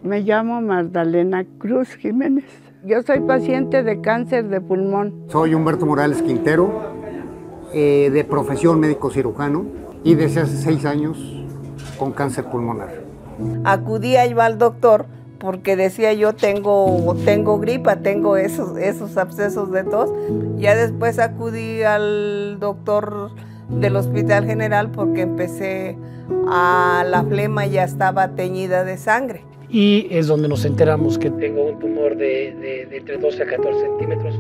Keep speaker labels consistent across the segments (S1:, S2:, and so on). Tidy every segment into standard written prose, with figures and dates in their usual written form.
S1: Me llamo Magdalena Cruz Jiménez. Yo soy paciente de cáncer de pulmón.
S2: Soy Humberto Morales Quintero, de profesión médico cirujano y desde hace 6 años con cáncer pulmonar.
S3: Acudía yo al doctor porque decía yo tengo gripa, tengo esos abscesos de tos. Ya después acudí al doctor del Hospital General porque empecé la flema ya estaba teñida de sangre.
S4: Y es donde nos enteramos que tengo un tumor de entre 12 a 14 centímetros.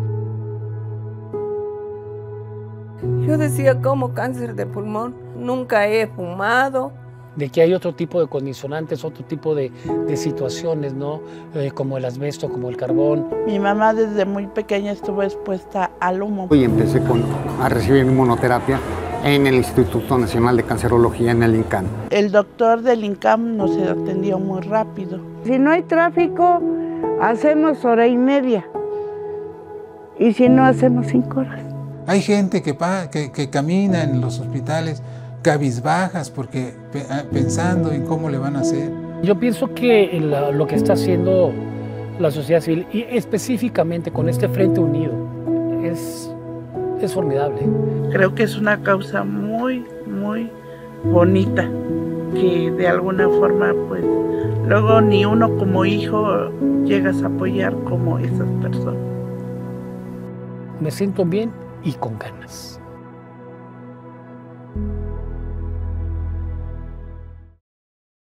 S3: Yo decía, ¿cómo cáncer de pulmón? Nunca he fumado.
S4: De que hay otro tipo de condicionantes, otro tipo de situaciones, ¿no? Como el asbesto, como el carbón.
S1: Mi mamá desde muy pequeña estuvo expuesta al humo.
S2: Y empecé a recibir inmunoterapia en el Instituto Nacional de Cancerología, en el INCAN.
S1: El doctor del INCAN nos atendió muy rápido. Si no hay tráfico, hacemos 1:30. Y si no, hacemos 5 horas.
S5: Hay gente que camina en los hospitales cabizbajas porque pensando en cómo le van a hacer.
S4: Yo pienso que lo que está haciendo la sociedad civil, y específicamente con este Frente Unido, es formidable.
S1: Creo que es una causa muy, muy bonita, que de alguna forma, pues, luego ni uno como hijo llegas a apoyar como esas personas.
S4: Me siento bien y con ganas.